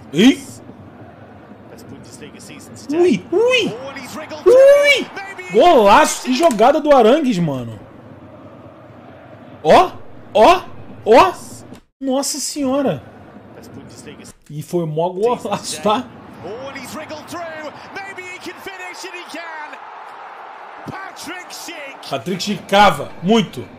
Ih! Ui! Ui! Ui! Golaço! Que jogada do Arangues, mano. Ó! Ó! Ó! Nossa senhora! E foi mó golaço, tá? Patrick Schick cava muito.